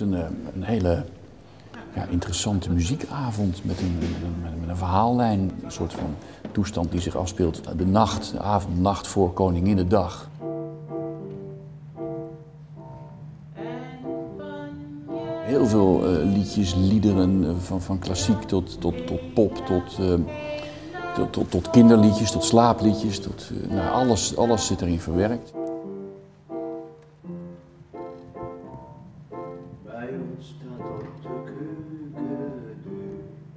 een hele interessante muziekavond met een verhaallijn. Een soort van toestand die zich afspeelt de avond-nacht voor Koninginnedag. Heel veel liedjes, liederen, van klassiek tot pop, tot kinderliedjes, tot slaapliedjes. Alles zit erin verwerkt. Bij ons staat op de keukendeur.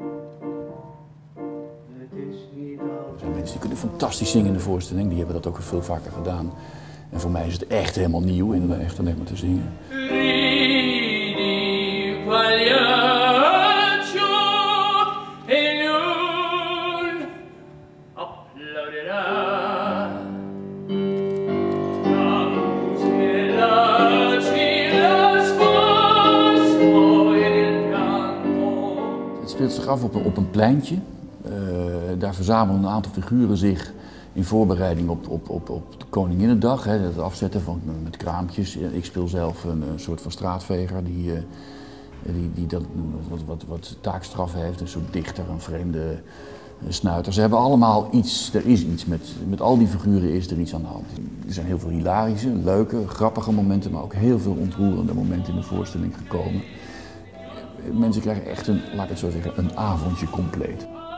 Het is niet al. Er zijn mensen die kunnen fantastisch zingen in de voorstelling, die hebben dat ook veel vaker gedaan. En voor mij is het echt helemaal nieuw, echt alleen maar te zingen. Het speelt zich af op een pleintje. Daar verzamelen een aantal figuren zich in voorbereiding op de Koninginnedag. Het afzetten met kraampjes. Ik speel zelf een soort van straatveger die wat taakstraf heeft. Een soort dichter, een vreemde snuiter. Ze hebben allemaal iets, er is iets. Met al die figuren is er iets aan de hand. Er zijn heel veel hilarische, leuke, grappige momenten, maar ook heel veel ontroerende momenten in de voorstelling gekomen. Mensen krijgen echt laat ik het zo zeggen, een avondje compleet.